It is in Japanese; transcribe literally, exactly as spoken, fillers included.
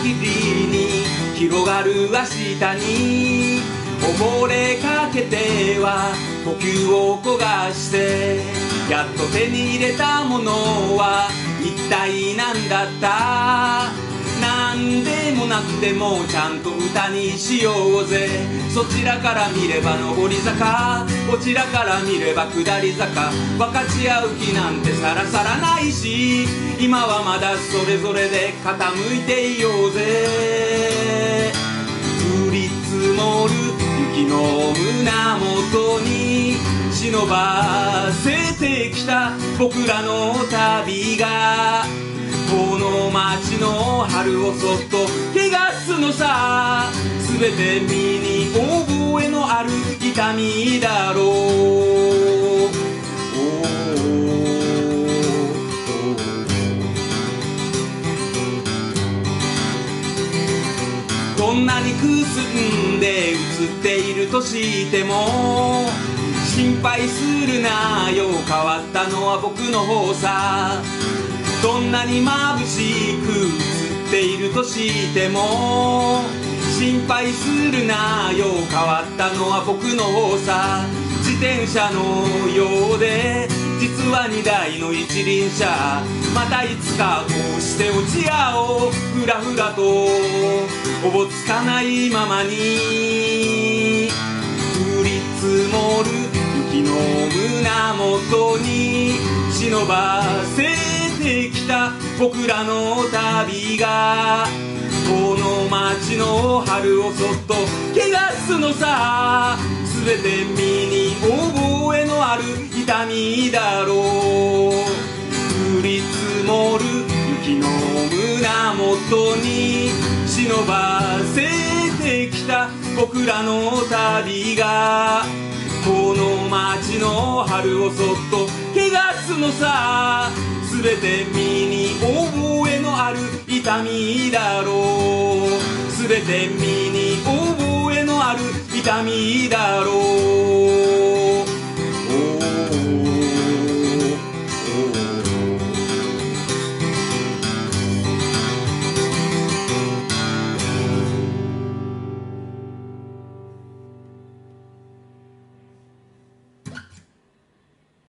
きりに広がる明日に溺れかけては呼吸を焦がしてやっと手に入れたものは一体何だった。なんでもなくてもちゃんと歌にしようぜ。そちらから見れば上り坂、こちらから見れば下り坂、分かち合う気なんてさらさらないし、今はまだそれぞれで傾いていようぜ。降り積もる雪の胸元に忍ばせてきた僕らの旅が、この街の春をそっと汚すのさ。すべて身に覚えのある痛みだろう。どんなにくすんで映っているとしても心配するなよ、変わったのは僕の方さ。どんなに眩しく映っているとしても心配するなよ、変わったのは僕の方さ。自転車のようで実はにだいの一輪車、またいつかこうして落ち合おう。ふらふらとおぼつかないままに降り積もる雪の胸元に忍ばせてきた僕らの旅が、この街の春をそっと汚すのさ。すべて身に覚えのある痛みだろう。降り積もる雪の胸元に忍ばせてきた僕らの旅が、この街の春をそっと汚すのさ。すべて身に覚えのある痛みだろう。すべて身に覚えのある痛みだろう。